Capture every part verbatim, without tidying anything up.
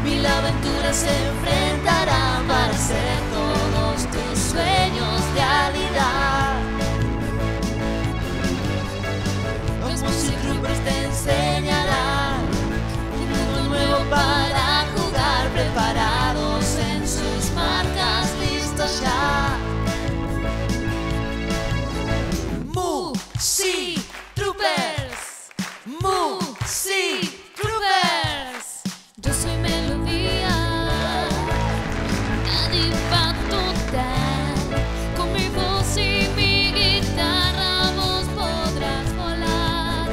Mil aventuras se enfrentarán para hacer todos tus sueños realidad. Los Music Troopers te enseñarán un mundo nuevo para jugar, preparados en sus marcas, listos ya. Music Troopers, Music Troopers. Yo soy Melodía, la diva total. Con mi voz y mi guitarra vos podrás volar.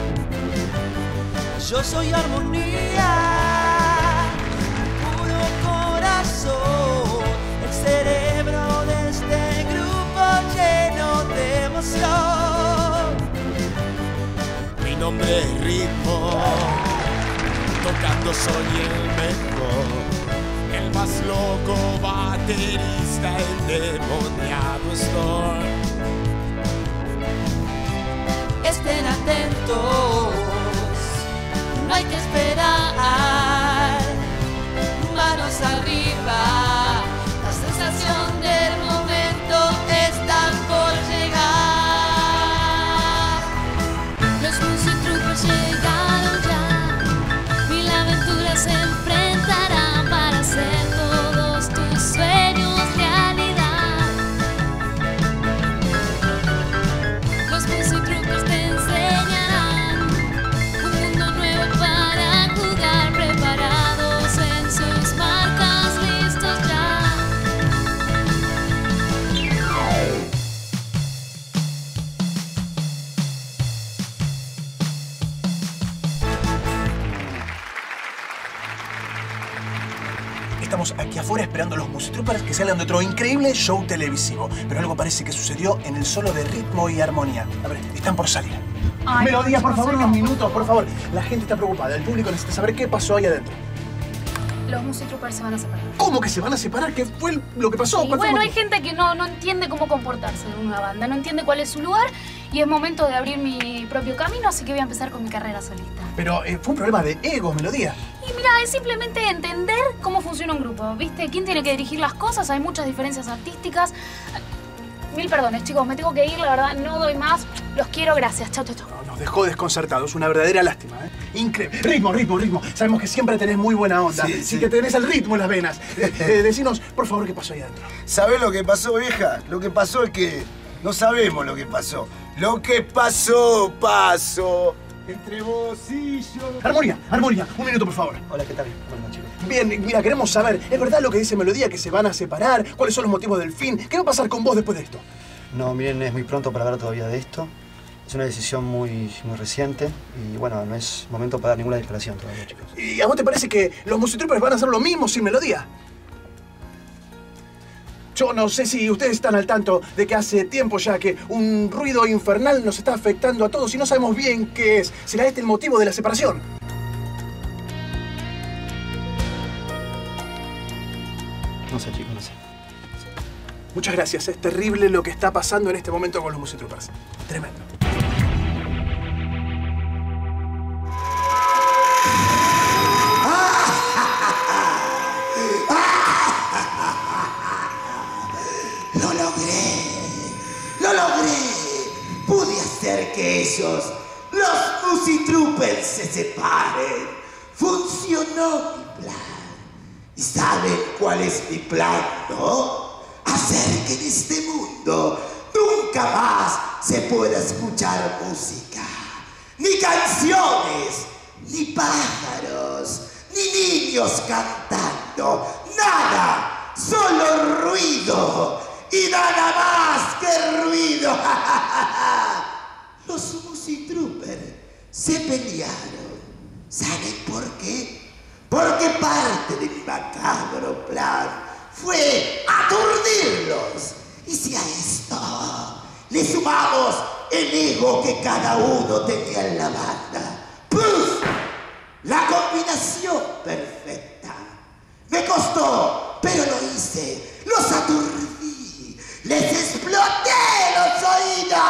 Yo soy Armonía, puro corazón, el cerebro de este grupo lleno de emoción. Mi nombre es Ritmo, tocando soy el mejor, el más loco baterista, el demoniado Storm. Estén atentos, no hay que esperar. Manos arriba, la sensación del momento está por llegar. Los Music Troopers llegaron ya, mil aventuras se enfrentarán para hacer todos tus sueños realidad. Los Music Troopers te enseñarán un mundo nuevo para jugar, preparados en sus marcas, listos ya. Estamos aquí afuera esperando a los Music Troopers que salgan de otro increíble show televisivo. Pero algo parece que sucedió en el solo de Ritmo y Armonía. A ver, están por salir. Ay, Melodía, por favor, no. unos minutos, por favor. La gente está preocupada, el público necesita saber qué pasó ahí adentro. Los Music Troopers se van a separar. ¿Cómo que se van a separar? ¿Qué fue lo que pasó? Y ¿Cuál fue el bueno, hay motivo? gente que no, no entiende cómo comportarse en una banda, no entiende cuál es su lugar y es momento de abrir mi propio camino, así que voy a empezar con mi carrera solista. Pero eh, fue un problema de ego, Melodía. Y mira, es simplemente entender cómo funciona un grupo, ¿viste? ¿Quién tiene que dirigir las cosas? Hay muchas diferencias artísticas. Mil perdones, chicos, me tengo que ir, la verdad, no doy más. Los quiero, gracias. Chau, chau, chau. Nos dejó desconcertados, una verdadera lástima, ¿eh? Increíble. Ritmo, ritmo, ritmo. Sabemos que siempre tenés muy buena onda. Sí, Sí, sí. que tenés el ritmo en las venas. Eh, eh, decinos, por favor, qué pasó ahí adentro. ¿Sabés lo que pasó, vieja? Lo que pasó es que no sabemos lo que pasó. Lo que pasó, pasó entre vos y yo. Armonía, Armonía, un minuto, por favor. Hola, ¿qué tal? Buenas noches. Bien, mira, queremos saber, ¿es verdad lo que dice Melodía, que se van a separar? ¿Cuáles son los motivos del fin? ¿Qué va a pasar con vos después de esto? No, miren, es muy pronto para hablar todavía de esto. Es una decisión muy, muy reciente y, bueno, no es momento para dar ninguna declaración todavía, chicos. ¿Y a vos te parece que los Music Troopers van a hacer lo mismo sin Melodía? Yo no sé si ustedes están al tanto de que hace tiempo ya que un ruido infernal nos está afectando a todos y no sabemos bien qué es. ¿Será este el motivo de la separación? No sé, chicos, no sé. Muchas gracias. Es terrible lo que está pasando en este momento con los Music Troopers. Tremendo. ¡Lo logré! ¡Lo logré! Pude hacer que ellos, los Music Troopers, se separen. Funcionó mi plan. ¿Y saben cuál es mi plan, no? Hacer que en este mundo nunca más se pueda escuchar música. Ni canciones, ni pájaros, ni niños cantando. Nada, solo ruido. Y nada más que ruido. Los Music Troopers se pelearon. ¿Saben por qué? Porque parte de mi macabro plan fue aturdirlos. Y si a esto le sumamos el ego que cada uno tenía en la banda, ¡puf! La combinación perfecta. Me costó, pero lo hice. Los aturdí. ¡Les exploté los oídos!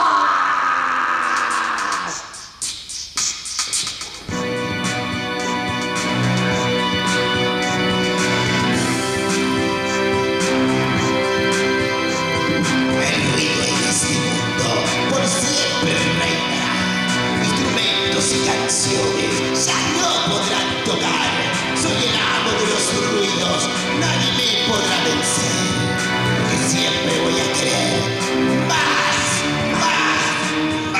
canciones ya no podrán tocar. Soy el amo de los ruidos, nadie me podrá vencer. Porque siempre voy a querer más, más,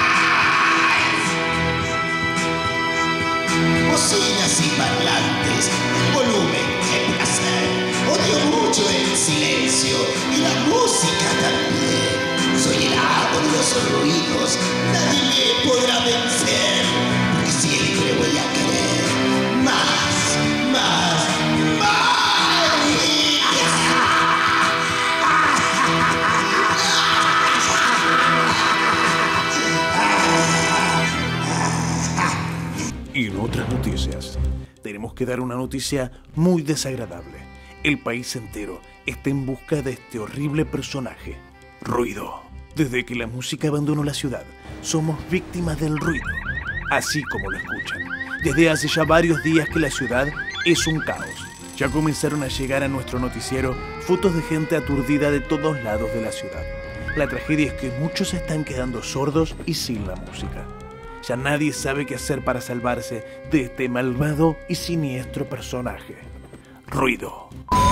más. Bocinas y parlantes, el volumen, qué placer. Odio mucho el silencio y la música también. Soy el amo de los ruidos, nadie me podrá vencer, porque siempre voy a querer más, más, más. Y en otras noticias, tenemos que dar una noticia muy desagradable. El país entero está en busca de este horrible personaje, Ruido. Desde que la música abandonó la ciudad, somos víctimas del ruido, así como lo escuchan. Desde hace ya varios días que la ciudad es un caos. Ya comenzaron a llegar a nuestro noticiero fotos de gente aturdida de todos lados de la ciudad. La tragedia es que muchos se están quedando sordos y sin la música. Ya nadie sabe qué hacer para salvarse de este malvado y siniestro personaje, Ruido.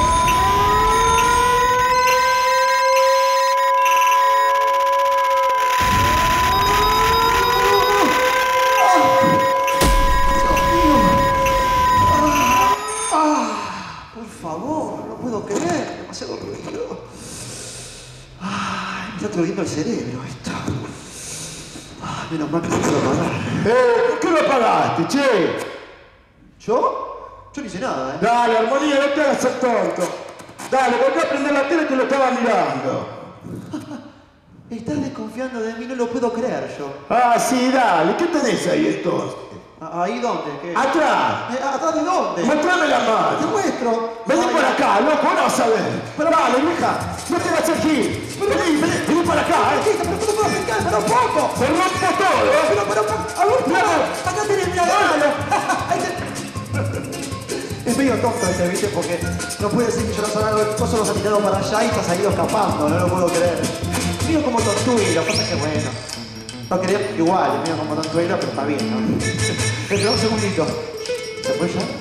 Demasiado ruido. Ay, me está aturdiendo el cerebro esto. Ay, menos mal que no puedo apagar. ¡Eh! ¿Por qué lo apagaste, che? ¿Yo? Yo no hice nada, ¿eh? Dale, Armonía, no te hagas el tonto. Dale, volví a prender la tele que lo estaba mirando. Estás desconfiando de mí, no lo puedo creer yo. Ah, sí, dale. ¿Qué tenés ahí entonces? ¿Ahí dónde? ¿Qué? ¡Atrás! Eh, ¿Atrás de dónde? ¡Mostrame la Te mano! muestro. Vení Ay, por acá, loco, no vas a ver. Pero dale, vieja, no te vas a aquí. Vení, vení, vení para acá, eh. Pero no puedo explicar, pero poco. Se rompe todo, eh. Pero, pero, a ver, no, acá tenés, mira, dale. Es medio tonto este, ¿viste? Porque no puede decir que yo no sabía algo, vos solo has tirado para allá y te has ido escapando, no lo puedo creer. Mío como tortuga, pasa que bueno. No quería igual, mío como tortuga, pero está bien, ¿no? Espera un segundito. ¿Se puede ya?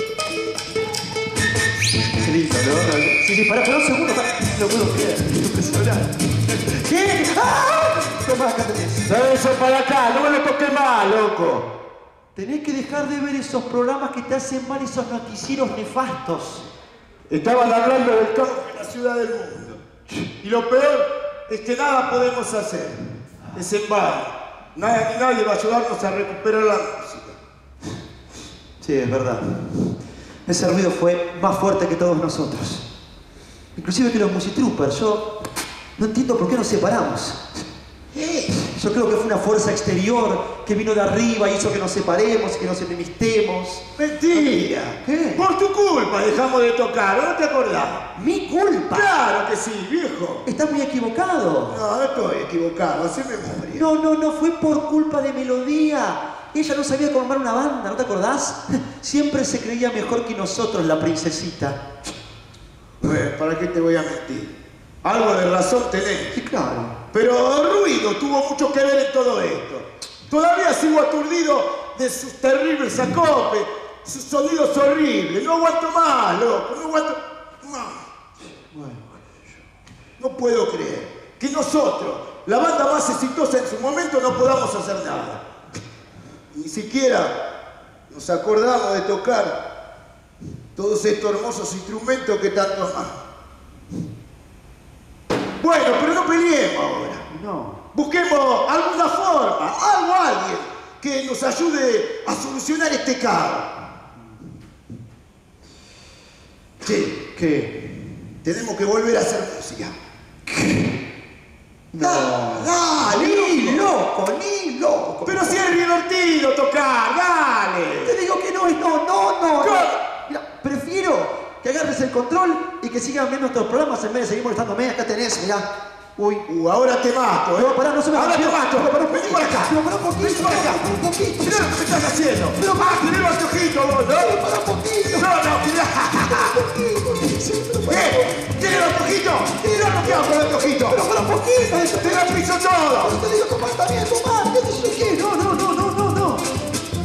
Qué lindo, ¿no? Sí, sí, pará, espera un segundo, pará. No puedo creer, es impresionante. ¿Qué? ¡Ah! Toma, acá tenés. Trae eso para acá, no me lo toques más, loco. Tenés que dejar de ver esos programas que te hacen mal, esos noticieros nefastos. Estaban hablando del caos de la ciudad del mundo. Y lo peor es que nada podemos hacer. Es en vano. Nadie, nadie va a ayudarnos a recuperar la música. Sí, es verdad. Ese ruido fue más fuerte que todos nosotros. Inclusive que los musitroopers. Yo no entiendo por qué nos separamos. Yo creo que fue una fuerza exterior que vino de arriba y hizo que nos separemos, que nos enemistemos. ¡Mentira! ¿Qué? Por tu culpa dejamos de tocar, ¿no te acordás? ¿Mi culpa? ¡Claro que sí, viejo! Estás muy equivocado. No, no estoy equivocado, hace memoria. No, no, no fue por culpa de Melodía. Ella no sabía cómo armar una banda, ¿no te acordás? Siempre se creía mejor que nosotros, la princesita. Bueno, ¿para qué te voy a mentir? Algo de razón tenés. Sí, claro. Pero Ruido tuvo mucho que ver en todo esto. Todavía sigo aturdido de sus terribles acopes, sus sonidos horribles. No aguanto más, loco, no aguanto más. Bueno, no puedo creer que nosotros, la banda más exitosa en su momento, no podamos hacer nada. Ni siquiera nos acordamos de tocar todos estos hermosos instrumentos que tanto amamos. Bueno, pero no peleemos ahora. no. Busquemos alguna forma, algo, alguien que nos ayude a solucionar este caos. Sí, ¿Qué? tenemos que volver a hacer música. No. Dale, Ni loco. loco, ni loco. Pero si es divertido tocar, dale. Te digo que no, es no, no, no. ¿Qué? no. Mira, prefiero que agarres el control y que sigan viendo nuestros programas en vez de seguir molestándome. Acá tenés, mirá. Uy. Uh, ahora te mato, ¿eh? No, pará, no se me Ahora te pero- mato. pero pará un Vení poquito. por acá. Pero pará un poquito. Vení por acá. Un poquito. Mirá lo que estás haciendo. Pero- ah, tenés los anteojitos vos, ¿no? Pero pará un poquito. No, no, mirá. ¿Eh? ¿Tienes los anteojitos? Mirá lo que hago con los anteojitos. Pero pará un poquito. Eso Te lo piso todo. te digo, tomá, está bien, tomá. ¿Qué te yo qué? No, no, no, no, no, no.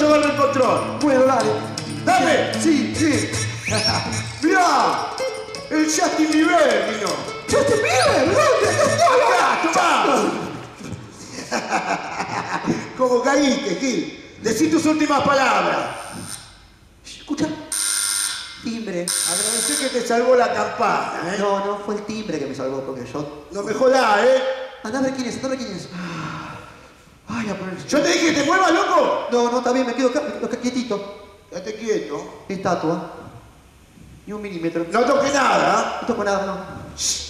llevarle el control. Bueno, dale. ¡Dame! Sí, sí. ¡Mirá! El Justin Bieber vino. ¡Justin Bieber! ¿Dónde? ¡Acá, tomá! ¿Cómo caíste, Gil? Decí tus últimas palabras. Escucha. Timbre. Agradecí que te salvó la campana, ¿eh? No, no, fue el timbre que me salvó porque yo... No me jodás, ¿eh? Andá a ver quién es, andá a ver quién es. Ay, a poner... ¿Yo te dije que te muevas, loco? No, no, está bien, me quedo, acá, me quedo acá quietito. Quédate quieto. Estatua. Ni un milímetro. No toques nada, ¿eh? No toco nada, no.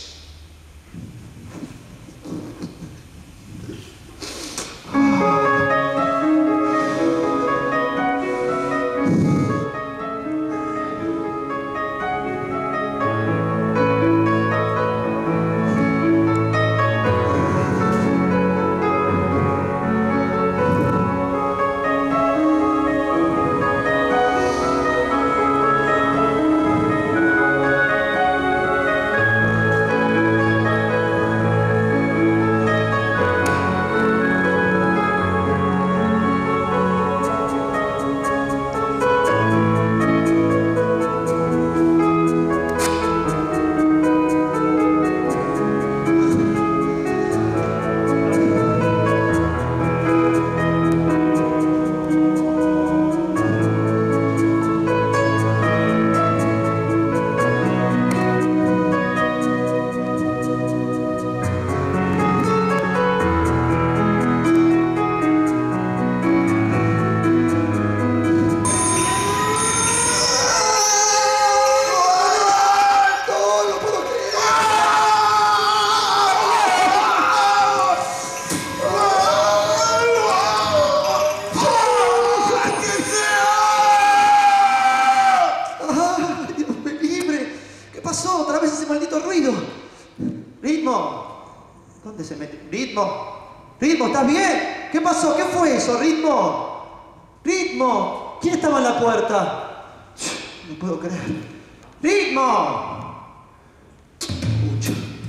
Ritmo, ¿estás bien? ¿Qué pasó? ¿Qué fue eso? Ritmo. Ritmo. ¿Quién estaba en la puerta? No puedo creer. Ritmo. Pucha.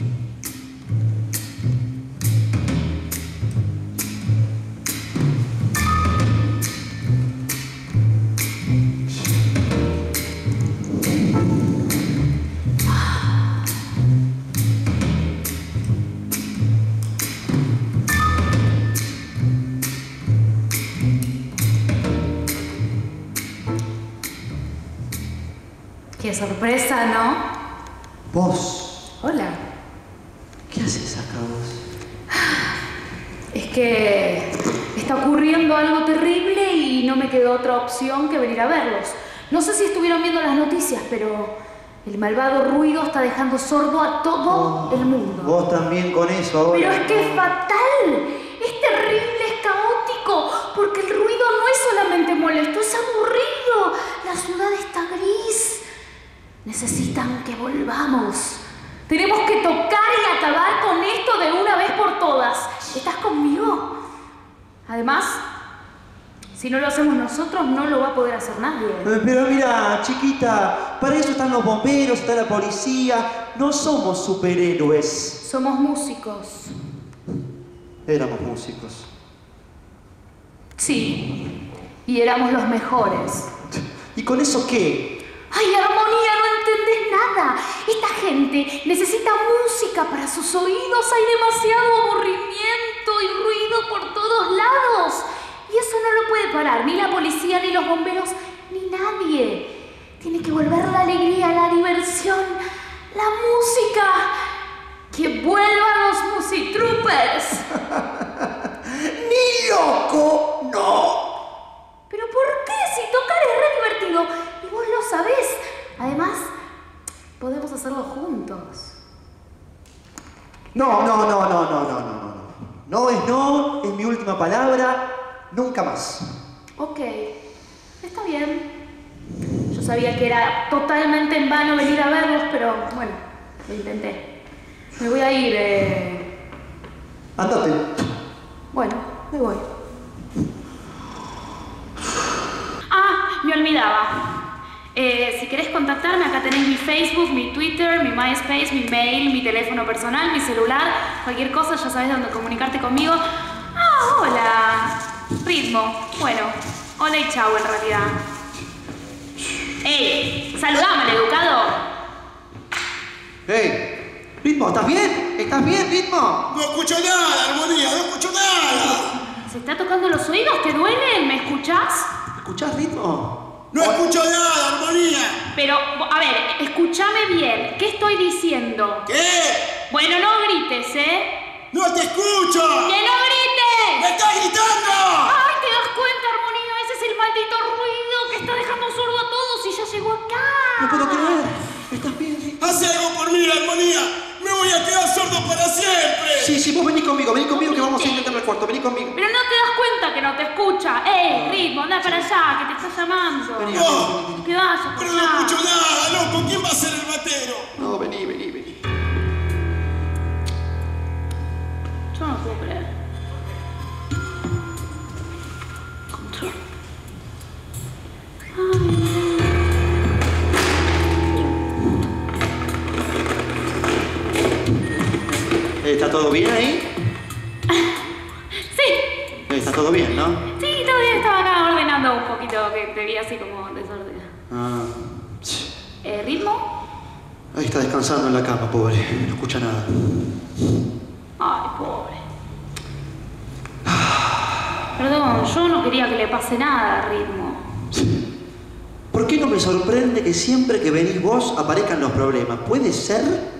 Qué sorpresa, ¿no? Vos. Hola. ¿Qué haces acá vos? Es que está ocurriendo algo terrible y no me quedó otra opción que venir a verlos. No sé si estuvieron viendo las noticias, pero el malvado ruido está dejando sordo a todo Oh, el mundo. Vos también con eso ahora. Pero es que es fatal, es terrible, es caótico, porque el ruido no es solamente molesto, es aburrido. La ciudad está gris. Necesitan que volvamos. Tenemos que tocar y acabar con esto de una vez por todas. ¿Estás conmigo? Además, si no lo hacemos nosotros, no lo va a poder hacer nadie. Eh, Pero mira, chiquita, para eso están los bomberos, está la policía. No somos superhéroes. Somos músicos. Éramos músicos. Sí, y éramos los mejores. ¿Y con eso qué? ¡Ay, Armonía, no entendés nada! Esta gente necesita música para sus oídos. Hay demasiado aburrimiento y ruido por todos lados. Y eso no lo puede parar ni la policía, ni los bomberos, ni nadie. Tiene que volver la alegría, la diversión, la música. ¡Que vuelvan los Musitroopers! ¡Ni loco! ¡No! ¿Pero por qué? Si tocar es re divertido. Y vos lo sabés. Además, podemos hacerlo juntos. No, no, no, no, no, no, no, no. No es no, es mi última palabra. Nunca más. Ok, está bien. Yo sabía que era totalmente en vano venir a verlos, pero bueno, lo intenté. Me voy a ir, eh... Andate. Bueno, me voy. Ah, me olvidaba. Eh, si querés contactarme, acá tenés mi Facebook, mi Twitter, mi MySpace, mi mail, mi teléfono personal, mi celular. Cualquier cosa, ya sabés dónde comunicarte conmigo. Ah, hola. Ritmo. Bueno, Hola y chau, en realidad. ¡Ey! ¡Saludame, educado! ¡Ey! Ritmo, ¿estás bien? ¿Estás bien, Ritmo? No escucho nada, Armonía, no escucho nada. ¿Se está tocando los oídos? ¿Te duelen? ¿Me escuchás? ¿Escuchás, Ritmo? No escucho nada, Armonía. Pero, a ver, escúchame bien. ¿Qué estoy diciendo? ¿Qué? Bueno, no grites, ¿eh? ¡No te escucho! ¡Que no grites! ¡Me estás gritando! ¡Ay, te das cuenta, Armonía! Ese es el maldito ruido que está dejando sordo a todos y ya llegó acá. No puedo creer. ¿Estás bien, Ritmo? ¡Haz algo por mí, Armonía! ¡Me voy a quedar sordo para siempre! Sí, sí, vos vení conmigo, vení conmigo que vamos a intentar el cuarto, vení conmigo. Pero no te das cuenta que no te escucha. ¡Ey, Ritmo, anda para allá, que te está llamando! Vení, No, Que vayas pero para no allá. escucho nada, loco. ¿Quién va a ser el batero? No, vení, vení, vení. Yo no puedo creer. Control. ¿Está todo bien ahí? Sí, Está todo bien, ¿no? sí, todavía estaba acá ordenando un poquito, que te vi así como desordenado. Ah, Eh, ¿Ritmo? ahí está descansando en la cama, pobre. No escucha nada. Ay, pobre. Perdón, yo no quería que le pase nada a Ritmo. ¿Por qué no me sorprende que siempre que venís vos aparezcan los problemas? ¿Puede ser?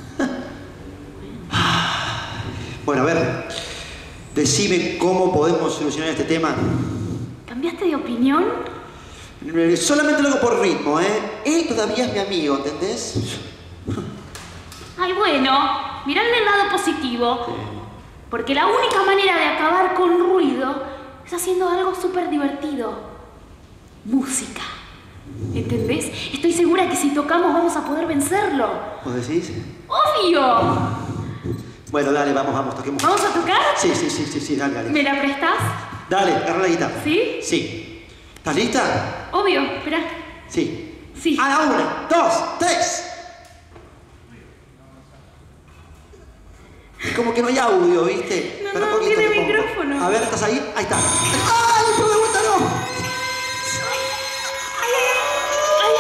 Bueno, a ver, decime cómo podemos solucionar este tema. ¿Cambiaste de opinión? Eh, Solamente lo hago por Ritmo, ¿eh? Él todavía es mi amigo, ¿entendés? Ay, bueno, mirarle el lado positivo. Porque la única manera de acabar con ruido es haciendo algo súper divertido. Música. ¿Entendés? Estoy segura que si tocamos vamos a poder vencerlo. ¿Vos decís? ¡Obvio! Bueno, dale, vamos, vamos, toquemos. ¿Vamos a tocar? Sí, sí, sí, sí, sí, dale, dale. ¿Me la prestás? Dale, agarra la guitarra. ¿Sí? Sí. ¿Estás lista? Obvio, espera. Sí. Sí. A la una, dos, tres. Es como que no hay audio, ¿viste? No, Espera no, un poquito, tiene te pongo. micrófono. A ver, ¿estás ahí? Ahí está. ¡Ay, pero de vuelta no! Ay, ay,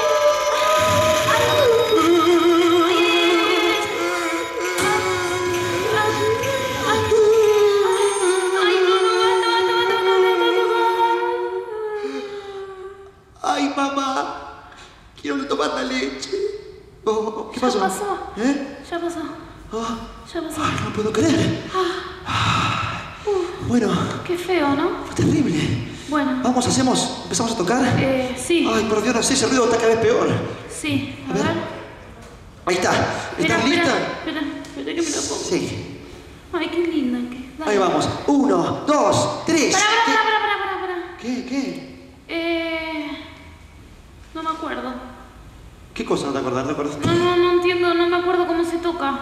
ay, no, no, basta, basta, basta, basta, basta. ¡Ay, mamá! Quiero tomar la leche. Oh, ¿qué Ya pasó? pasó. ¿Eh? Ya pasó. Oh, Ya pasó. ay, no puedo creer. Bueno, Qué feo, ¿no? fue terrible. Bueno. Vamos, hacemos, empezamos a tocar. Eh, sí. Ay, por Dios, no sé, ese ruido está cada vez peor. Sí. A A ver. ver. Ahí está. Espera, ¿Estás lista? espera, espera, espera que me lo pongo. Sí. Ay, qué linda que. Dale. Ahí vamos. Uno, dos, tres. Pará, ¿Qué? pará, pará, pará, pará, pará. ¿Qué? ¿Qué? Eh. No me acuerdo. ¿Qué cosa no te acordás? ¿No te acordás? No, no, no entiendo, no me acuerdo cómo se toca.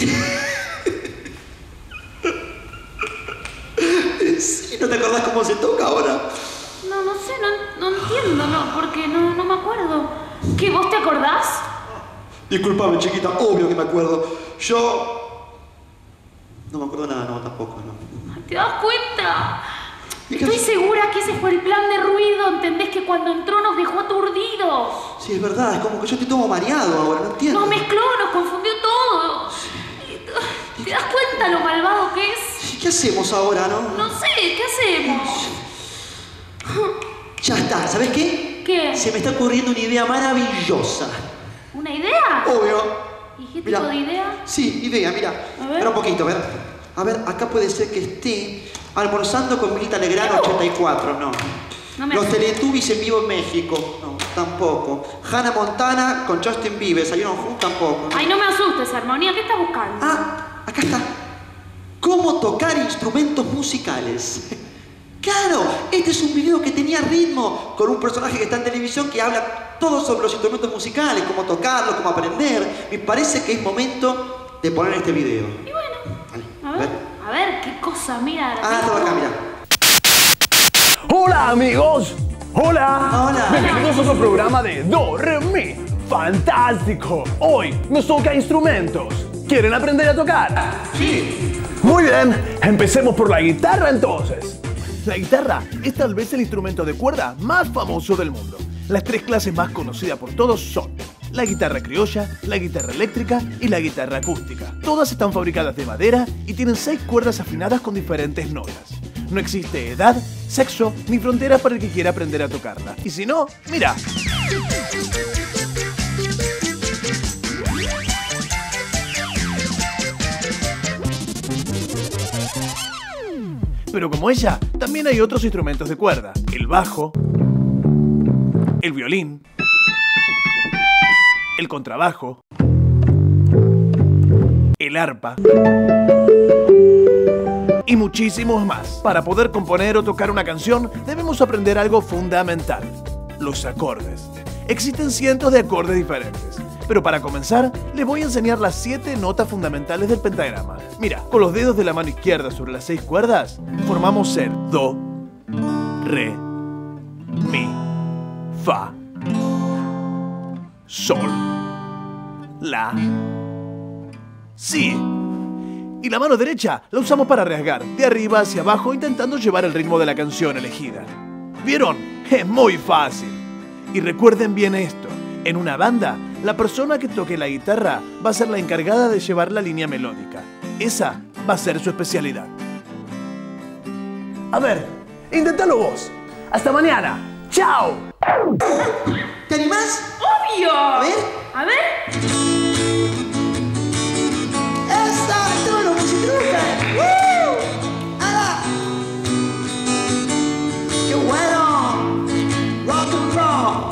Sí, ¿no te acordás cómo se toca ahora? No, no sé, no, no entiendo, no, porque no, no me acuerdo. ¿Qué, vos te acordás? Disculpame, chiquita, obvio que me acuerdo. Yo... No me acuerdo nada, no, tampoco, no. Ay, ¿te das cuenta? ¿Y qué Estoy haces? segura que ese fue el plan de ruido, ¿entendés? Que cuando entró nos dejó aturdidos. Sí, es verdad, es como que yo estoy todo mareado ahora, no entiendo. Nos mezcló, nos confundió todo. ¿Te das cuenta lo malvado que es? ¿Qué hacemos ahora, no? No sé, ¿qué hacemos? Ya está, ¿sabes qué? ¿Qué? Se me está ocurriendo una idea maravillosa. ¿Una idea? Obvio. ¿Y qué Mirá. tipo de idea? Sí, idea, mira. A ver. Espera un poquito, a ver. A ver, acá puede ser que esté almorzando con Milita Legrano ochenta y cuatro, no. No me Los acuerdo. Teletubbies en vivo en México, no, tampoco. Hannah Montana con Justin Bieber, salieron juntos, tampoco. Ay, no me asustes, Armonía, ¿qué estás buscando? Ah, acá está. ¿Cómo tocar instrumentos musicales? Claro, este es un video que tenía ritmo, con un personaje que está en televisión que habla todo sobre los instrumentos musicales, cómo tocarlos, cómo aprender. Me parece que es momento de poner este video. Y bueno, Vale, a ver, a ver, qué cosa, mira. Ah, todo acá, mira. Hola amigos, hola. Hola. Bienvenidos a otro programa de Do, Re, Mi. Fantástico. Hoy nos toca instrumentos. ¿Quieren aprender a tocar? Sí. Muy bien, empecemos por la guitarra entonces. La guitarra es tal vez el instrumento de cuerda más famoso del mundo. Las tres clases más conocidas por todos son la guitarra criolla, la guitarra eléctrica y la guitarra acústica. Todas están fabricadas de madera y tienen seis cuerdas afinadas con diferentes notas. No existe edad, sexo ni fronteras para el que quiera aprender a tocarla. Y si no, mira. Pero como ella, también hay otros instrumentos de cuerda. El bajo, el violín, el contrabajo, el arpa y muchísimos más. Para poder componer o tocar una canción, debemos aprender algo fundamental: los acordes. Existen cientos de acordes diferentes, pero para comenzar, les voy a enseñar las siete notas fundamentales del pentagrama. Mira, con los dedos de la mano izquierda sobre las seis cuerdas, formamos el Do, Re, Mi, Fa, Sol, La, Si. Y la mano derecha la usamos para rasgar de arriba hacia abajo intentando llevar el ritmo de la canción elegida. ¿Vieron? Es muy fácil. Y recuerden bien esto, en una banda, la persona que toque la guitarra va a ser la encargada de llevar la línea melódica. Esa va a ser su especialidad. A ver, inténtalo vos. Hasta mañana. ¡Chao! ¿Te animás? ¡Obvio! A ver. A ver. ¡Esa! ¡Todos los musitrucas! ¡Woo! ¡Hala! ¡Qué bueno! ¡Rock and roll!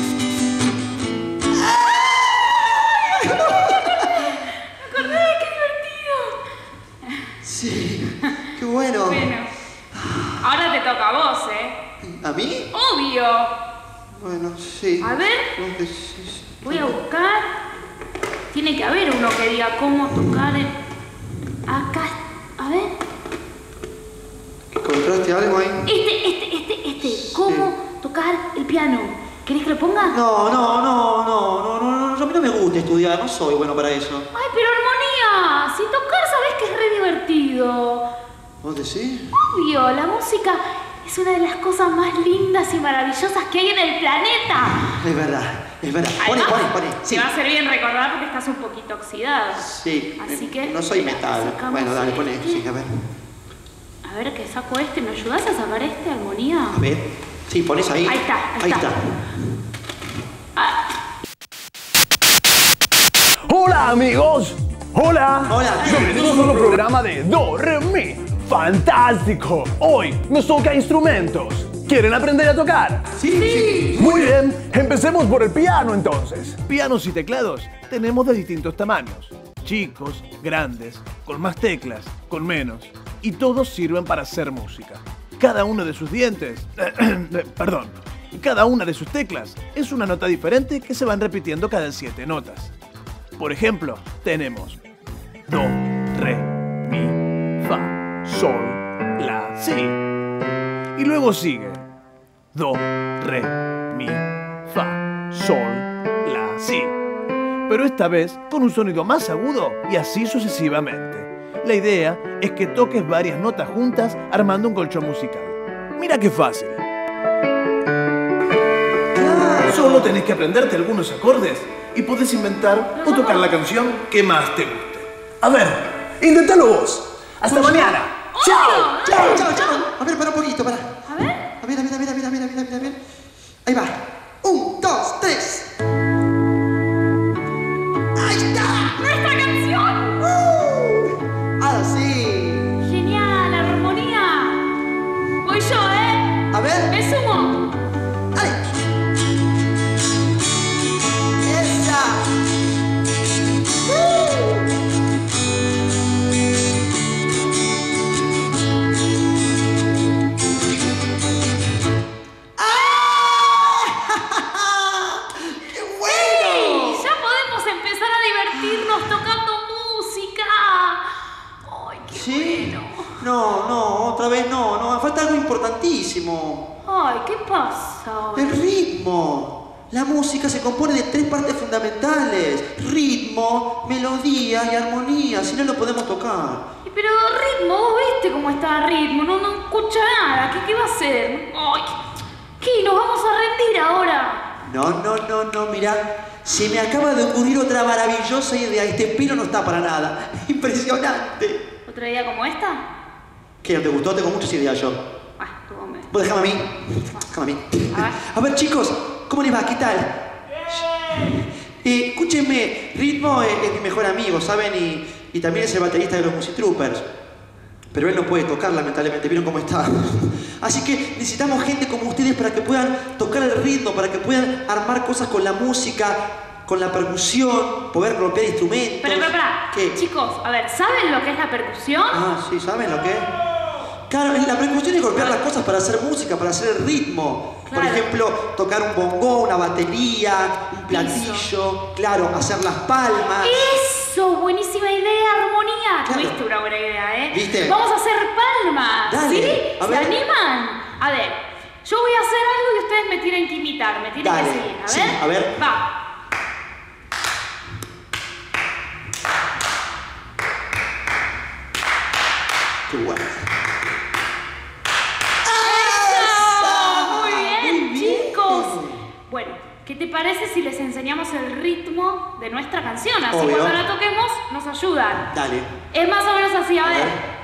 Sí, qué bueno. Bueno, ahora te toca a vos, ¿eh? ¿A mí? ¡Obvio! Bueno, sí. A ver, Creo que sí, sí. voy a buscar. Tiene que haber uno que diga cómo tocar el... Acá, a ver. ¿Encontraste algo ahí? Este, este, este, este. ¿Cómo tocar el piano? ¿Querés que lo ponga? No, no, no, no, no, no, no, a mí no me gusta estudiar, no soy bueno para eso. Ay, pero armonía. Si tocar sabés que es re divertido. ¿Vos decís? Obvio, la música es una de las cosas más lindas y maravillosas que hay en el planeta. Es verdad, es verdad. Poné, Además, poné, poné. Sí. Te va a hacer bien recordar porque estás un poquito oxidada. Sí. Así eh, que... No soy mira, metal. sacamos Bueno, dale, poné. este. Sí, a ver. A ver, que saco este. ¿Me ayudás a sacar este, armonía? A ver. Sí, ponés ahí. Ahí está, ahí Ahí está. está. Ah, ¡Hola, amigos! ¡Hola! Hola. Bienvenidos a otro programa de Do, Re, Mi. ¡Fantástico! Hoy nos toca instrumentos. ¿Quieren aprender a tocar? Sí. Muy bien, empecemos por el piano entonces. Pianos y teclados tenemos de distintos tamaños. Chicos, grandes, con más teclas, con menos. Y todos sirven para hacer música. Cada uno de sus dientes... perdón. Cada una de sus teclas es una nota diferente que se van repitiendo cada siete notas. Por ejemplo, tenemos Do, Re, Mi, Fa, Sol, La, Si. Y luego sigue Do, Re, Mi, Fa, Sol, La, Si. Pero esta vez con un sonido más agudo y así sucesivamente. La idea es que toques varias notas juntas armando un colchón musical. Mira qué fácil. Solo tenés que aprenderte algunos acordes y podés inventar o tocar la canción que más te guste. A ver, inténtalo vos. Hasta mañana. ¡Chao! Chao, chao, chao. A ver, para un poquito, para. a ver. A ver, a ver, a ver, a ver, a ver, a ver, a ver, a ver. Ahí va. Un, dos, tres. ¡Ahí está! ¡Nuestra canción! ¡Uh! Ahora sí. Genial, armonía. Voy yo, ¿eh? A ver. Me sumo. ¡Dale! ¡Esa! ¡Uh! ¿Sí? No, no, otra vez no, no, falta algo importantísimo. Ay, ¿qué pasa? El ritmo. La música se compone de tres partes fundamentales: ritmo, melodía y armonía. Si no, lo podemos tocar. Pero ritmo, vos viste cómo cómo está el ritmo, no, no escucha nada. ¿Qué, qué va a hacer? Ay, ¿qué? ¿Nos vamos a rendir ahora? No, no, no, no, mirá. Se me acaba de ocurrir otra maravillosa idea. Este pelo no está para nada. Impresionante. ¿Otra idea como esta? ¿Qué? ¿No te gustó? Tengo muchas ideas yo. Ah, tú, hombre. Vos déjame a mí. Déjame a mí. A ver. A ver, chicos, ¿cómo les va? ¿Qué tal? Eh, escúchenme, Ritmo es, es mi mejor amigo, ¿saben? Y, y también es el baterista de los Musitroopers. Pero él no puede tocar, lamentablemente. ¿Vieron cómo está? Así que necesitamos gente como ustedes para que puedan tocar el ritmo, para que puedan armar cosas con la música, con la percusión, poder golpear instrumentos. Pero, pero, para. ¿Qué? Chicos, a ver, ¿saben lo que es la percusión? Ah, sí, ¿saben lo que es? Claro, la percusión es golpear las cosas para hacer música, para hacer el ritmo. Claro. Por ejemplo, tocar un bongó, una batería, un platillo, Eso. claro, hacer las palmas. ¡Eso! Buenísima idea, armonía. Claro. Tuviste una buena idea, ¿eh? ¿Viste? Vamos a hacer palmas. Dale, ¿Sí? a ¿Se ver. animan? A ver, yo voy a hacer algo y ustedes me tienen que imitar, me tienen Dale. que seguir. A Sí, ver. a ver. Va. Qué bueno. Muy bien, Muy bien. chicos. Bueno, ¿qué te parece si les enseñamos el ritmo de nuestra canción? Así Obvio. cuando la toquemos nos ayudan. Dale. Es más o menos así, a ver. ver.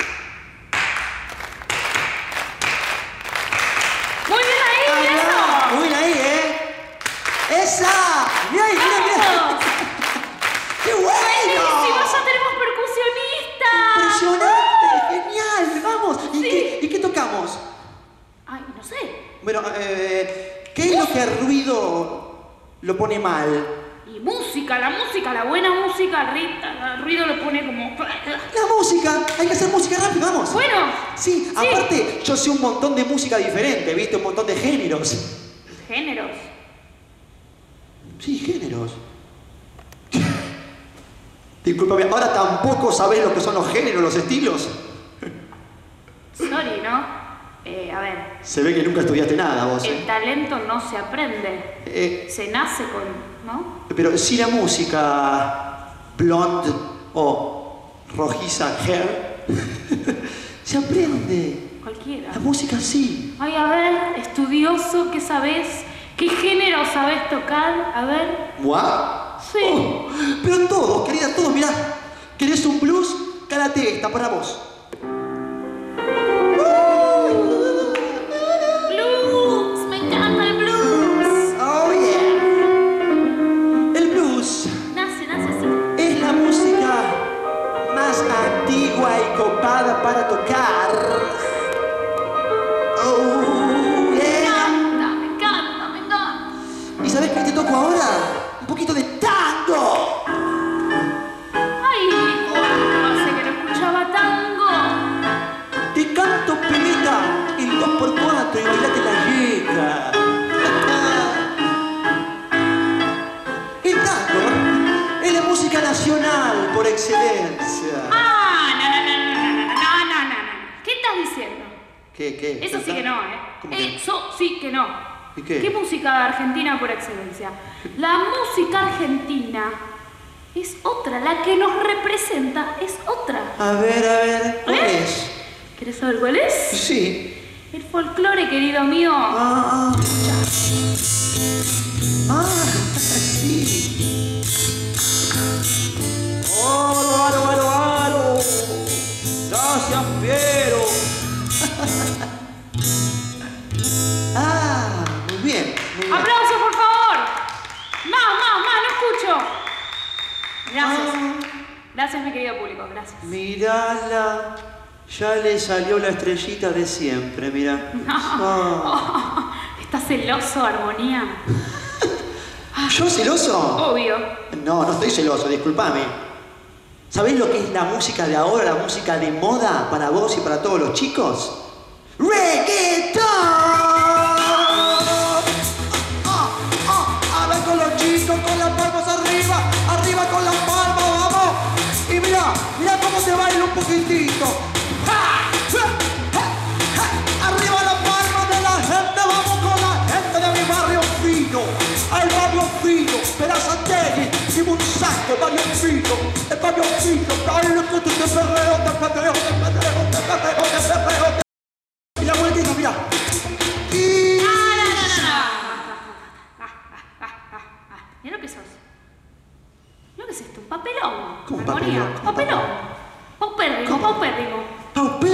Muy bien ahí, Ah, eso. muy bien ahí, ¿eh? ¡Esa! ¡Mira ahí, mira, mira! Vamos. ¡Qué bueno! Buenísimo, ya tenemos percusionistas. ¡Impresionante! ¡Genial! ¡Vamos! ¿Y, Sí. qué, ¿y qué tocamos? Ay, no sé. Bueno, eh, ¿qué es lo que el ruido lo pone mal? Y música, la música, la buena música, el rit- el ruido lo pone como... La música, hay que hacer música rápido, vamos. Bueno. Sí, Sí. aparte yo sé un montón de música diferente, ¿viste? Un montón de géneros. Géneros. Sí, géneros. Discúlpame, ahora tampoco sabés lo que son los géneros, los estilos. Sorry, ¿no? Eh, a ver, Se ve que nunca estudiaste nada vos, el ¿eh? talento no se aprende. Eh, Se nace con... ¿no? Pero si la música blonde o rojiza hair se aprende. Cualquiera. La música sí. Ay, a ver, estudioso, ¿qué sabés? ¿Qué género sabés tocar? A ver. ¿Moi? Sí. Oh, pero todos, querida, todos, mirá. ¿Querés un blues? Cálate esta para vos. Blues, me encanta el blues. Oh yeah. El blues Nace, nace así. es la música más antigua y copada para tocar. Oh Me yeah. encanta, me encanta, me encanta. ¿Y sabés qué te toco ahora? Un poquito de tango. Ay, hace que no escuchaba tango. Te canto, pibita, el dos por cuatro y bailate la yeca. El tango es la música nacional por excelencia. Ah, no, no, no, no, no, no, no, no, no, no. ¿Qué estás diciendo? ¿Qué, qué? Eso sí que no, ¿eh? ¿Cómo que no? Eso sí que no. ¿Y qué? música argentina por excelencia? La música argentina es otra, la que nos representa es otra. A ver, a ver, ¿cuál ¿Eh? es? ¿Quieres saber cuál es? Sí. El folclore, querido mío. Ah, ah, sí. Oro, oro, oro, oro. Gracias, Piero. Ah, muy bien, muy bien. ¡Aplausos, por favor! ¡Más, más, más! ¡No escucho! Gracias. Ah. Gracias, mi querido público. Gracias. Mirala, ya le salió la estrellita de siempre, mira. Ah. ¿Estás celoso, Armonía? ¿Yo celoso? Obvio. No, no estoy celoso, discúlpame. ¿Sabés lo que es la música de ahora, la música de moda para vos y para todos los chicos? ¡Reggaetón! Ah, ah, a ver con los chicos, con las palmas arriba, arriba con las palmas, vamos. Y mira, mira cómo se baila un poquitito. ¡Ja! ¡Ja! ¡Ja! ¡Ja! Arriba las palmas de la gente, vamos con la gente de mi barrio fino. Al barrio fino, Perazategui y Monsanto, barrio fino, el barrio fino, bailo que tú te perreo, te perreo, te perreo, te perreo.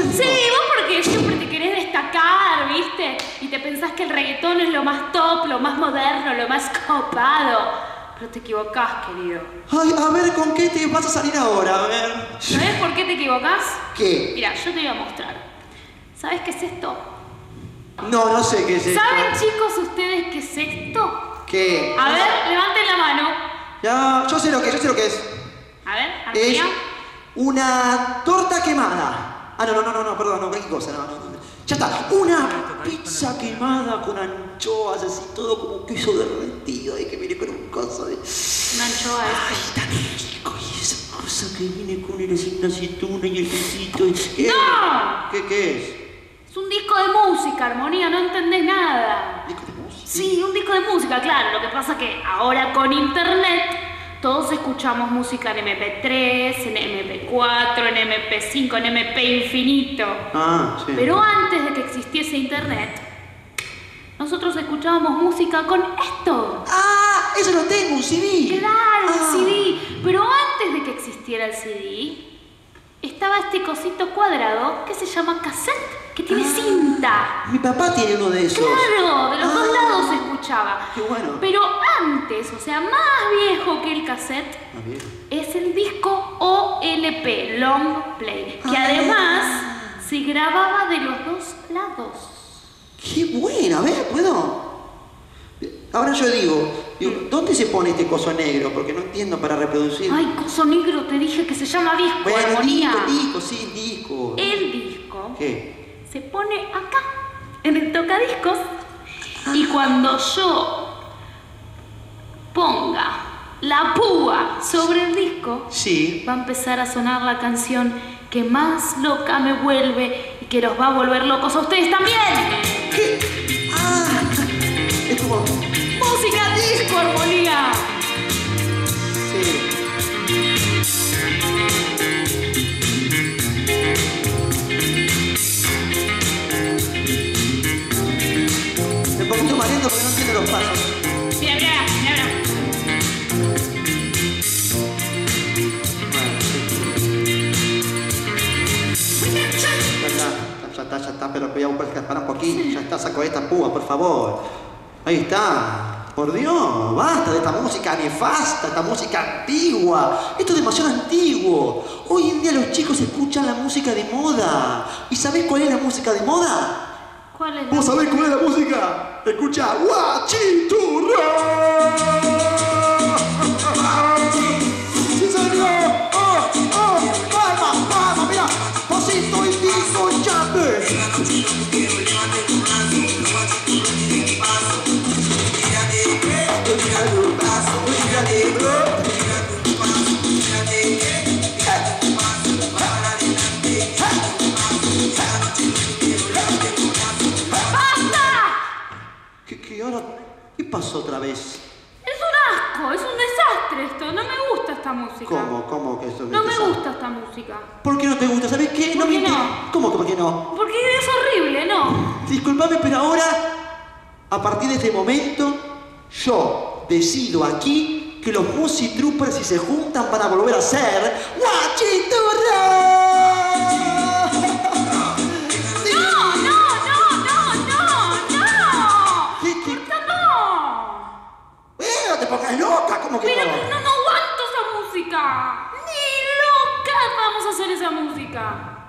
ritmo. Sí, vos porque siempre te querés destacar, ¿viste? Y te pensás que el reggaetón es lo más top, lo más moderno, lo más copado. Pero te equivocás, querido. Ay, a ver, ¿con qué te vas a salir ahora? A ver. ¿Sabés por qué te equivocás? ¿Qué? Mira, yo te voy a mostrar. ¿Sabés qué es esto? No, no sé qué es esto. ¿Saben, chicos, ustedes qué es esto? ¿Qué? A ver, levanten la mano. Ya, yo sé lo que es, yo sé lo que es. A ver, Es Armonía. una torta quemada. Ah, no, no, no, no, no, perdón, no, cualquier cosa, no, no, no. Ya está, una pizza quemada con anchoas, así todo como queso derretido y que viene con un coso de... Una anchoa Ay, esta. tan rico, y esa cosa que viene con el, la aceituna y el quesito. Y... ¿Qué? ¡No! ¿Qué, qué es? Es un disco de música, Armonía, no entendés nada. ¿Disco de música? Sí, un disco de música, claro. Lo que pasa que ahora con internet todos escuchamos música en eme pe tres, en eme pe cuatro, en eme pe cinco, en eme pe infinito. Ah, sí. Pero antes de que existiese internet, nosotros escuchábamos música con esto. ¡Ah! Eso lo tengo, un ce de. Claro, Ah. el ce de. Pero antes de que existiera el ce de, estaba este cosito cuadrado que se llama cassette, que tiene Ah. cinta. Mi papá tiene uno de esos. Claro, de los dos Ah. lados se escuchaba. Qué bueno. Pero antes, o sea, más viejo que el cassette, Ah, bien. es el disco o ele pe, long play, que Ah. además se grababa de los dos lados. ¡Qué bueno! A ver, ¿puedo? Ahora yo digo, digo, ¿dónde se pone este coso negro? Porque no entiendo para reproducir. Ay, coso negro, te dije que se llama disco, bueno, Armonía. disco, disco, sí, disco. El disco ¿Qué? se pone acá, en el tocadiscos, y cuando yo ponga la púa sobre el disco, Sí. va a empezar a sonar la canción que más loca me vuelve y que los va a volver locos a ustedes también. ¿Qué? Ah, es como... Música disco, Armonía. Sí. Un poquito más lento porque no entiendo los pasos. Mira, mira, mira, mira. Ya está, ya está, ya está, pero voy a buscar, para un poquito, ya está, saco esta púa, por favor. Ahí está. Por Dios, basta de esta música nefasta, esta música antigua. Esto es demasiado antiguo. Hoy en día los chicos escuchan la música de moda. ¿Y sabés cuál es la música de moda? ¿Cuál es la ¿Vos sabés cuál es la música? Escucha, guachiturra. ¡Sí, señor! ¡Oh, oh! ¡Palma, palma! ¡Mira! ¡Pasito y disco y chante! ¿Qué, qué ahora? ¿Qué pasó otra vez? Es un asco, es un desastre esto. No me gusta esta música. ¿Cómo? ¿Cómo que eso? No me gusta esta música. ¿Por qué no te gusta? ¿Sabés qué? ¿Por me qué no? inter- ¿Cómo que por qué no? Porque es horrible, ¿no? Disculpame, pero ahora, a partir de este momento, yo decido aquí que los Music Troopers, si se juntan, van a volver a ser ¡Guachiturra! No, no, no, no, no, no. ¿Qué, qué? Corta, no. ¡Eh, no te pongas loca! ¿Cómo que Pero no? no, no aguanto esa música. Ni locas vamos a hacer esa música.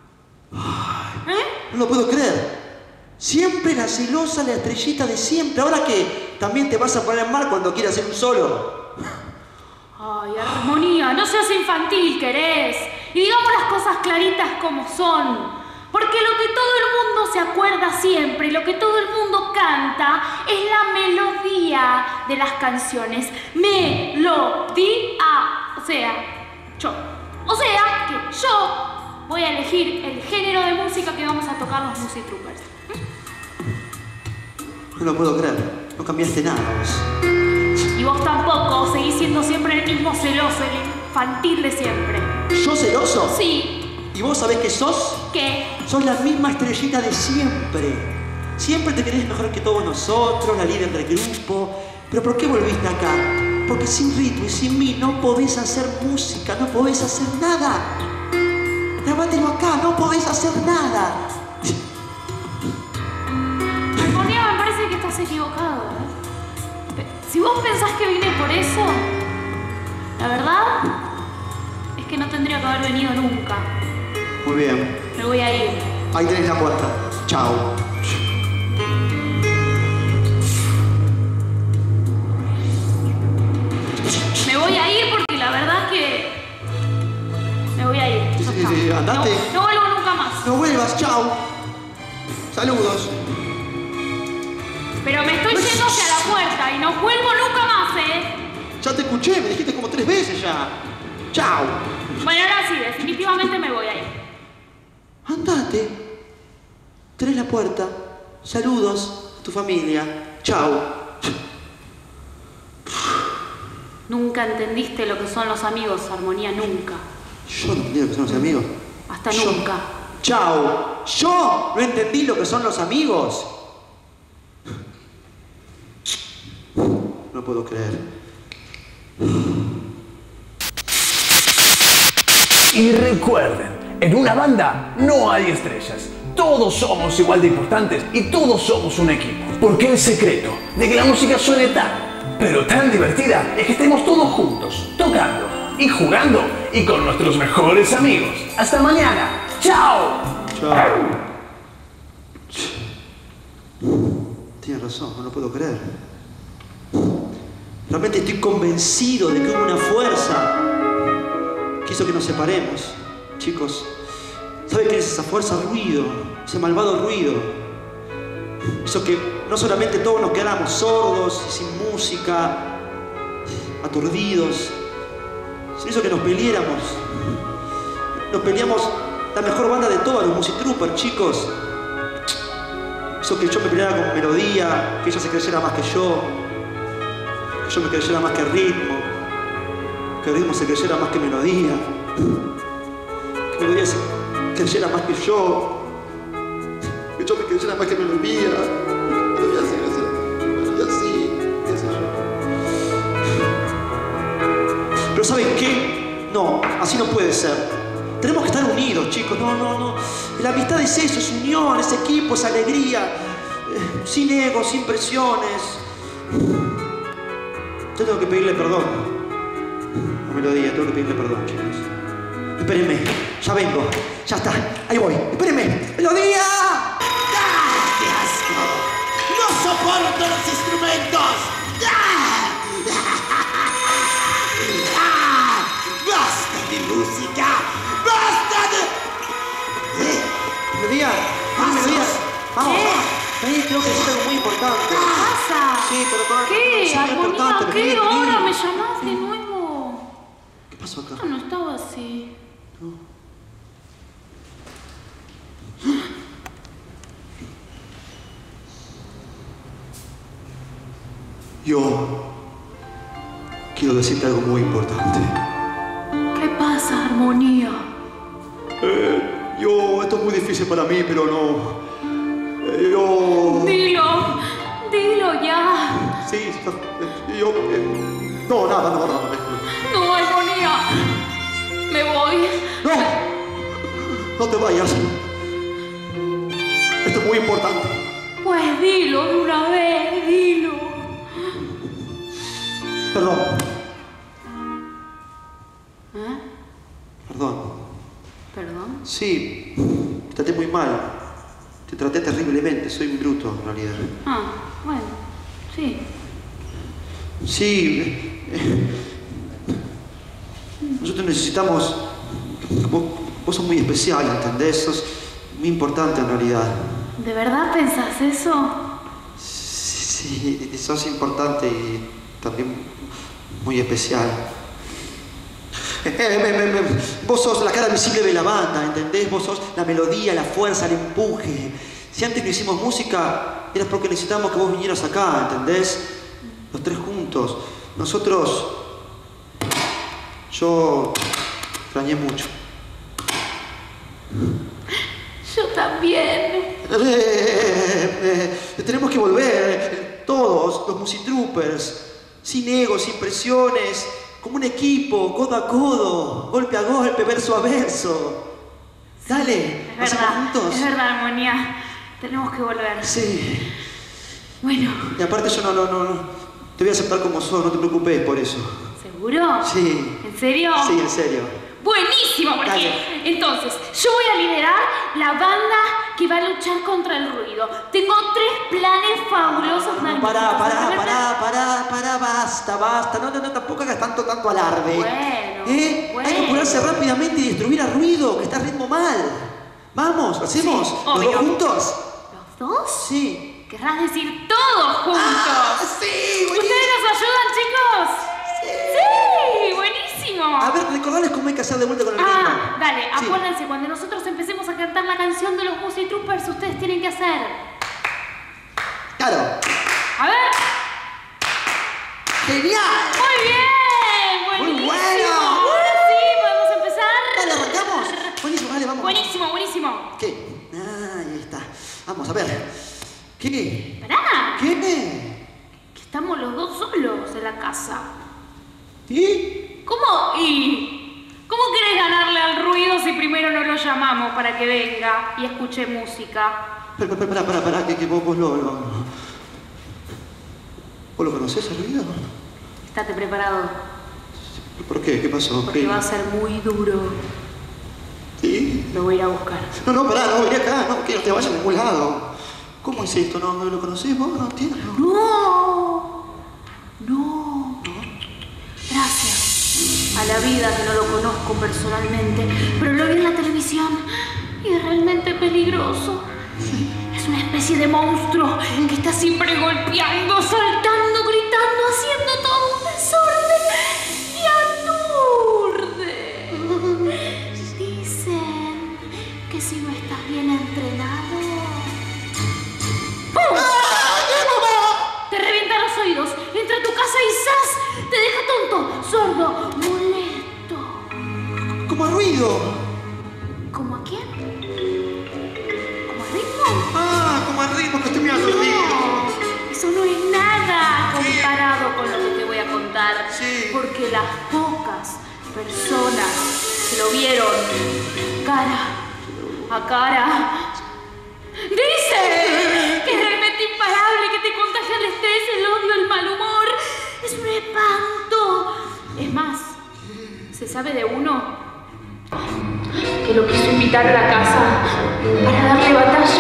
¿Eh? No lo puedo creer. Siempre la celosa, la estrellita de siempre. ¿Ahora qué? ¿También te vas a poner mal cuando quieras hacer un solo? Ay, Armonía, no seas infantil, querés. Y digamos las cosas claritas como son. Porque lo que todo el mundo se acuerda siempre y lo que todo el mundo canta es la melodía de las canciones. Melodía. O sea, yo. O sea, que yo voy a elegir el género de música que vamos a tocar los Music Troopers. No lo puedo creer. No cambiaste nada vos. Y vos tampoco, seguís siendo siempre el mismo celoso, el infantil de siempre. ¿Yo celoso? Sí, ¿Y vos sabés qué sos? ¿qué? Sos la misma estrellita de siempre. Siempre te querés mejor que todos nosotros, la líder del grupo. ¿Pero por qué volviste acá? Porque sin ritmo y sin mí no podés hacer música, no podés hacer nada. Grabátelo acá, no podés hacer nada. Si vos pensás que vine por eso, la verdad es que no tendría que haber venido nunca. Muy bien. Me voy a ir. Ahí tenés la puerta. Chao. Me voy a ir porque la verdad es que... Me voy a ir. Ya Sí, está. sí, andate. No, no vuelvo nunca más. No vuelvas, chao. Saludos. Pero me estoy yendo hacia la puerta y no vuelvo nunca más, ¿eh? Ya te escuché, me dijiste como tres veces ya. Chao. Bueno, ahora sí, definitivamente me voy a ir. Andate. Tenés la puerta. Saludos a tu familia. Chao. Nunca entendiste lo que son los amigos, Armonía, nunca. Yo no entendí lo que son los amigos. Hasta Yo- nunca. Chao. Yo no entendí lo que son los amigos. No puedo creer. Y recuerden, en una banda no hay estrellas. Todos somos igual de importantes y todos somos un equipo. Porque el secreto de que la música suene tan, pero tan divertida es que estemos todos juntos, tocando y jugando y con nuestros mejores amigos. Hasta mañana. ¡Chao! Chao. Tienes razón, no lo puedo creer. Realmente estoy convencido de que hubo una fuerza que hizo que nos separemos. Chicos, ¿saben qué es esa fuerza? Ruido, ese malvado ruido. Hizo que no solamente todos nos quedáramos sordos y sin música, aturdidos, sino hizo que nos peleáramos. Nos peleamos la mejor banda de todas, los Musitroopers, chicos. Hizo que yo me peleara con melodía, que ella se creyera más que yo, que yo me creyera más que el ritmo, que el ritmo se creyera más que melodía, que melodía se creyera más que yo, que yo me creyera más que melodía, melodía sí, melodía sí, qué sé yo. Pero ¿saben qué? No, así no puede ser. Tenemos que estar unidos, chicos. No, no, no. La amistad es eso, es unión, es equipo, es alegría. Eh, sin ego, sin presiones. Yo tengo que pedirle perdón. A Melodía, tengo que pedirle perdón, chicos. Espérenme, ya vengo. Ya está, ahí voy. Espérenme. ¡Melodía! ¡Ah, qué asco! ¡No soporto los instrumentos! ¡Ah! ¡Ah! ¡Basta de música! ¡Basta de...! ¿Eh? Melodía, vamos, Melodía. Vamos, ¿Qué? vamos. Vení, creo que es algo muy importante. ¿Qué pasa? Sí, pero para... ¿Qué? Sí, muy Armonía, importante. ¿qué? Vení, vení. Ahora me llamás de nuevo. ¿Qué pasó acá? Esto no estaba así. Yo quiero decirte algo muy importante. ¿Qué pasa, Armonía? Eh, yo, esto es muy difícil para mí, pero no. Eh, yo. Dilo, dilo ya. Sí, eh, yo. eh, no, nada, no, no, no. No, Armonía. Me voy. No, no te vayas. Esto es muy importante. Pues dilo de una vez, dilo. Perdón, ¿Eh? perdón. ¿Perdón? Sí, te traté muy mal. Te traté terriblemente, soy un bruto en realidad. Ah, bueno, sí. Sí, eh, nosotros necesitamos... Vos, vos sos muy especial, ¿entendés? Sos muy importante en realidad. ¿De verdad pensás eso? Sí, sí, sos importante y también muy especial. Eh, me, me, me, vos sos la cara visible de la banda, ¿entendés? Vos sos la melodía, la fuerza, el empuje. Si antes no hicimos música, era porque necesitamos que vos vinieras acá, ¿entendés? Los tres juntos. Nosotros... Yo... extrañé mucho. Yo también. Eh, eh, eh, tenemos que volver, todos, los Musitroopers, sin ego, sin presiones, como un equipo, codo a codo, golpe a golpe, verso a verso. Dale, Es ¿lo hacemos verdad, juntos? es verdad, Armonía. Tenemos que volver. Sí. Bueno, Y aparte yo no, no, no, no, Te voy a aceptar como sos, no te preocupes por eso. ¿Seguro? Sí. ¿En serio? Sí, en serio. Buenísimo, porque Dale. entonces yo voy a liderar la banda que va a luchar contra el ruido. Tengo tres planes fabulosos. No, pará, pará, pará, pará, pará, basta, basta. No, no, no, tampoco hagas tanto, tanto alarde. Bueno, ¿Eh? bueno. Hay que apurarse rápidamente y destruir al ruido, que está a ritmo mal. Vamos, ¿lo hacemos? Sí, ¿Los obvio. dos juntos? ¿Los dos? Sí. Querrás decir todos juntos. Ah, sí, buenísimo. ¿Ustedes nos ayudan, chicos? Sí. Sí, buenísimo. A ver, recordales cómo hay que hacer de vuelta con el ritmo. Ah, dale, Sí. acuérdense, cuando nosotros empecemos a cantar la canción de los Music Troopers, ustedes tienen que hacer. Claro. A ver. ¡Genial! Muy bien, Muy buenísimo. bueno. Ahora sí, podemos empezar. Dale, arrancamos. Buenísimo, dale, vamos. Buenísimo, buenísimo. ¿Qué? Ah, ahí está. Vamos a ver. ¿Qué? Pará, ¿Qué? que estamos los dos solos en la casa. ¿Y? ¿Cómo? ¿Y? ¿Cómo querés ganarle al ruido si primero no lo llamamos para que venga y escuche música? Pará, pará, pará, pará, pará, que, que vos, vos lo, lo... ¿Vos lo conocés, el ruido? Estate preparado, ¿Por qué? ¿Qué pasó? porque ¿Qué? va a ser muy duro. ¿Sí? Lo voy a ir a buscar. No, no, pará, no, vení acá, no, que no te vayas a ningún lado. ¿Cómo es esto? ¿No, no lo conocés vos? No entiendo. No, no. Gracias a la vida que no lo conozco personalmente, pero lo vi en la televisión y es realmente peligroso. Es una especie de monstruo que está siempre golpeando, saltando, gritando, haciendo todo un desorden y aturde. Dicen que si no estás bien entrenado, ¡pum! Te revienta los oídos, entra a tu casa y ¡zas! Te deja tonto, sordo, molesto. ¿Como ruido? ¿Cómo a quién? ¿Cómo a ritmo? Ah, como al ritmo que estoy mirando el ritmo. No, eso no es nada comparado con lo que te voy a contar. Sí. Porque las pocas personas que lo vieron cara a cara dicen que es realmente imparable, que te contagia el estrés, el odio, el mal humor. Es un espanto. Es más, se sabe de uno que lo quiso invitar a la casa para darle batalla.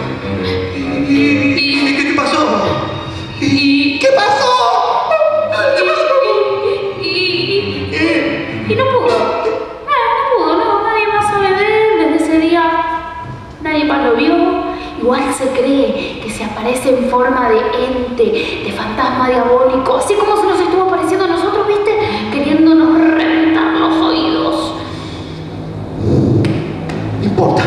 ¿Y qué, qué pasó? Y... ¿Qué pasó? Y, y, y, y no pudo. No, no pudo, no. Nadie más sabe de él desde ese día. Nadie más lo vio. Igual se cree que se aparece en forma de ente, de fantasma diabólico, así como se nos estuvo apareciendo a nosotros, ¿viste? Queriéndonos reventar los oídos. No importa.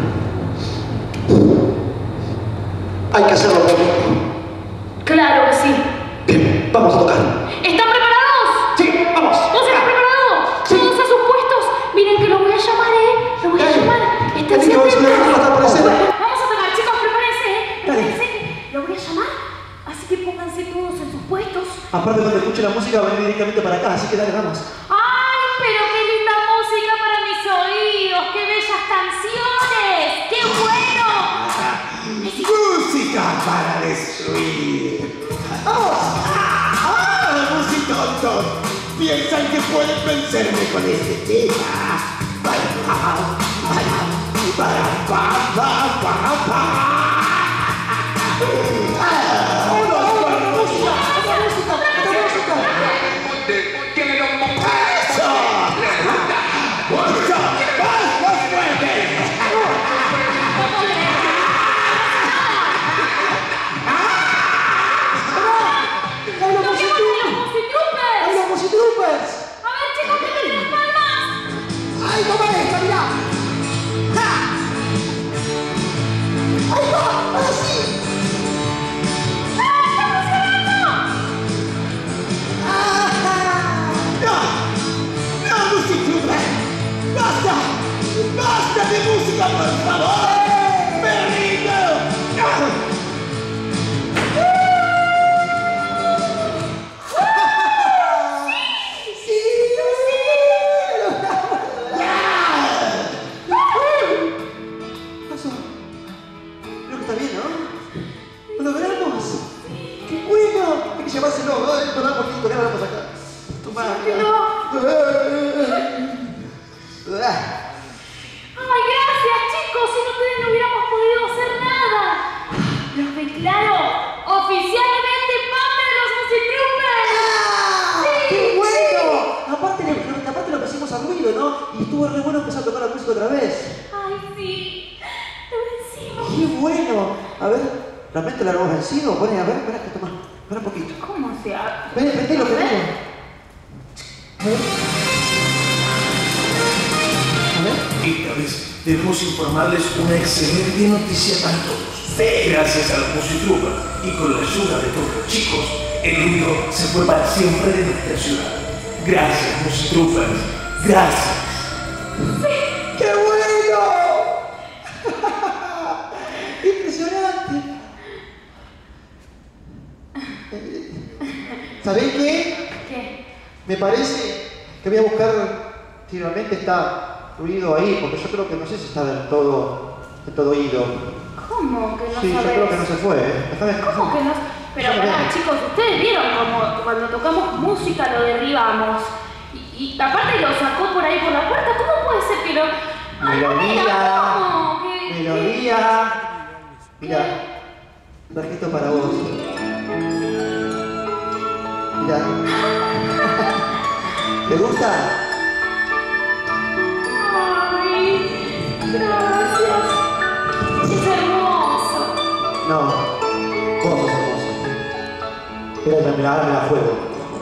Hay que hacerlo rápido. Claro que sí. Bien, vamos a tocar. ¿Están preparados? Sí, vamos. ¿Vos estás preparado? Sí. Todos a sus puestos. Miren que lo voy a llamar, ¿eh? Lo voy a Dale. llamar. Estén Dale, que vos atentos. me vas a aparecer. Vamos a tocar, chicos, prepárense, ¿eh? Dale. Prepárense. Lo voy a llamar. Así que pónganse todos en sus puestos. Aparte, cuando escuche la música, va a venir directamente para acá, así que dale, vamos. ¡Ay, pero qué linda música para mis oídos! ¡Qué bellas canciones! ¡Qué bueno! ¡Música para destruir! ¡Oh! ¡Ah! ¡Musitontos! ¿Piensan que pueden vencerme con este tema? ¡Para, para, para, para, para, para, para! ¡Ay, toma esta, mirá! ¡Ja! ¡Ahí va! ¡Ahora sí! ¡No! ¡No, Musitrooper! ¡Basta! ¡Basta de música, por favor! ¡Me rindo! ¡Ah! Creo que está bien, ¿no? ¡Lo logramos! ¡Qué bueno! llevárselo. Ay, pará un poquito, que ahora vamos acá. Tomá, mira. Ay, gracias, chicos. Sin ustedes no hubiéramos podido hacer nada. Los declaro oficialmente parte de los Musitroopers. ¡Ah! ¡Sí! ¡Qué bueno! Aparte, le, aparte lo pusimos a ruido, ¿no? Y estuvo re bueno empezar a tocar la música otra vez. Ay, sí. Lo vencimos. ¡Qué bueno! A ver, ¿realmente la hemos vencido? Poné, a ver, espera que toma. Espera un poquito. ¿Cómo se hace? Ven, prendelo, prendelo. A ver. A ver. Esta vez debemos informarles una excelente noticia para todos. Gracias a los Musitroopers y con la ayuda de todos los chicos, el ruido se fue para siempre de nuestra ciudad. Gracias, Musitroopers. Gracias. ¡Qué bueno! ¡Impresionante! ¿Sabéis qué? ¿Qué? Me parece que voy a buscar si realmente está ruido ahí, porque yo creo que no sé si está del todo, del todo ido. ¿Cómo que no Sí, sabes? yo creo que no se fue, ¿eh? Déjame- ¿Cómo que no? Pero Déjame pará, ver. chicos, ustedes vieron como cuando tocamos música lo derribamos. Y, y aparte lo sacó por ahí por la puerta. ¿Cómo puede ser que lo...? Ay, Melodía, mira, ¿cómo? ¿Qué- qué? melodía. Mira, un trajito para vos. Mira. ¿Te gusta? Ay, gracias. Es hermoso. No, vos sos hermoso. Pero también ahora me la juego.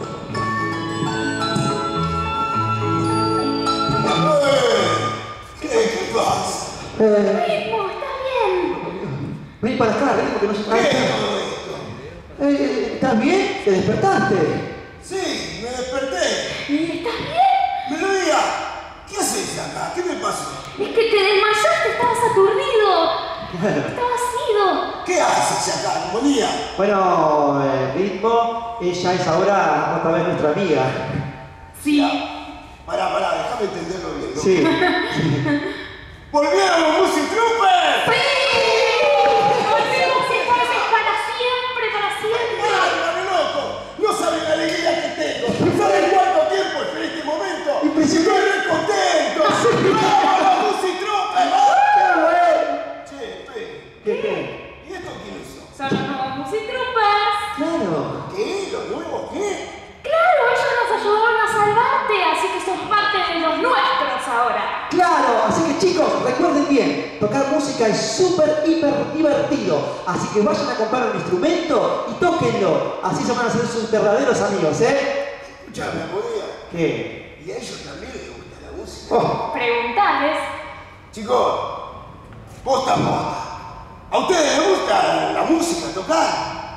¿Qué? ¿Qué pasa? Eh, Ritmo, está bien. Vení para acá, vení porque no se ¿Qué trae. es todo esto? Eh, ¿Estás bien? ¿Te despertaste? Sí, me desperté. ¿Estás bien? Melodía, ¿qué haces acá? ¿Qué me pasó? Es que te desmayaste, estabas aturdido. Bueno. Estabas ido. ¿Qué haces acá, neumonía? Bueno, eh, Ritmo, ella es ahora otra vez nuestra amiga. Sí. Pará, pará, déjame entenderlo bien. ¿no? Sí. ¡Volvieron los Musitroopers! ¡Sí! Volvemos entonces para siempre, para siempre. ¡Ay, mano loco! No saben la alegría que tengo. ¿Saben cuánto tiempo esperé este momento? Impresionante. ¡Estoy re contento! ¡Vamos, los Musitroopers! ¡Qué bueno! Che, espere. ¿Qué qué? ¿Y esto quiénes son? Son los nuevos Musitroopers. Claro. ¿Qué? ¿Los nuevos qué? Claro, ellos nos ayudaron a salvarte, así que son parte de los nuestros ahora. Claro, así que chicos, recuerden bien, tocar música es súper, hiper divertido. Así que vayan a comprar un instrumento y tóquenlo. Así se van a hacer sus verdaderos amigos, ¿eh? Escuchame, podía. ¿Qué? ¿Y a ellos también les gusta la música? Oh, Preguntales. Chicos, posta, posta. ¿A ustedes les gusta la música, tocar?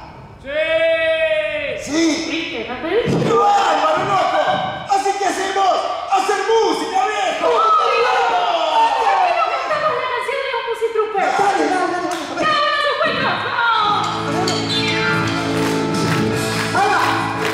¿Sí? ¿Viste? ¿No te dije? ¡Qué bárbaro, loco! ¿Así que hacemos? ¡Hacer música, viejo! ¿Por qué no cantamos la canción de los Musitroopers? dale, dale, dale, dale. ¡No, no se encuentra! ¡No! ¡Ahí va!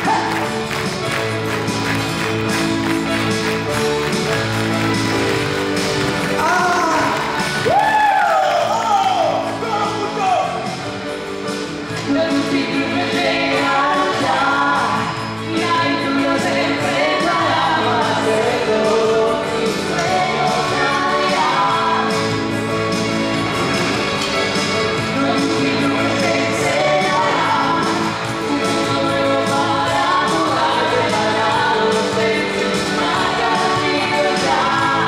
Los Musitroopers llegaron ya. Y ahí tú no se enfrentarán más de todo. Mis sueños caerán. Los Musitroopers te enseñarán un mundo nuevo para jugar preparados en sus marcas ya.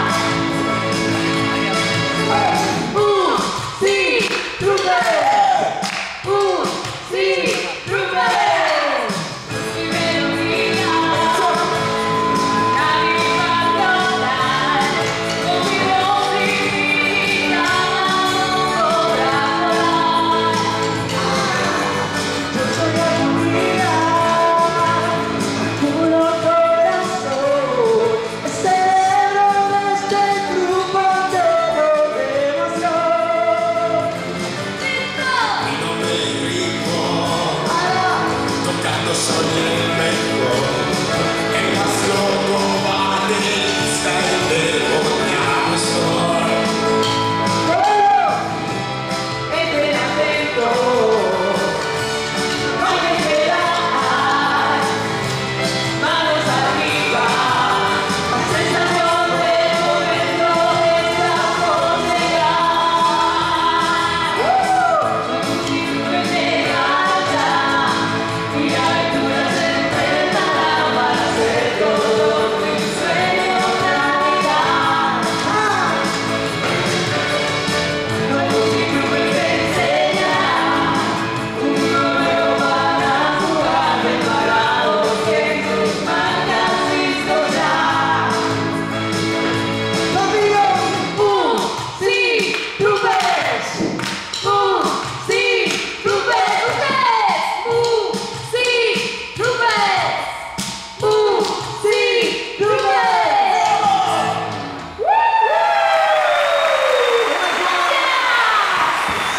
¡Uh! ¡Sí! ¡Troopers! ¡Uh! ¡Sí! ¡Troopers! Los primeros días nadie va a contar. Con mi voz divina podrá volar. Yo soy la vida, puro corazón. El cerebro de este grupo te lo demostró.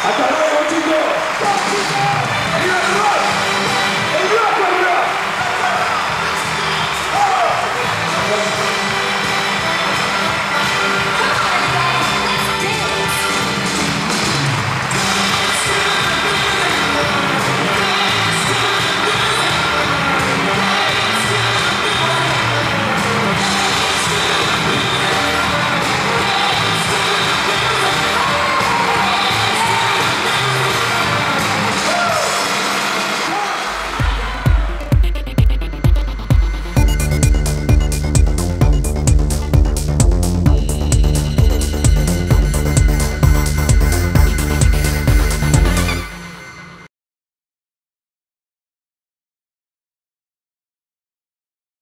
¡Hasta luego, chicos!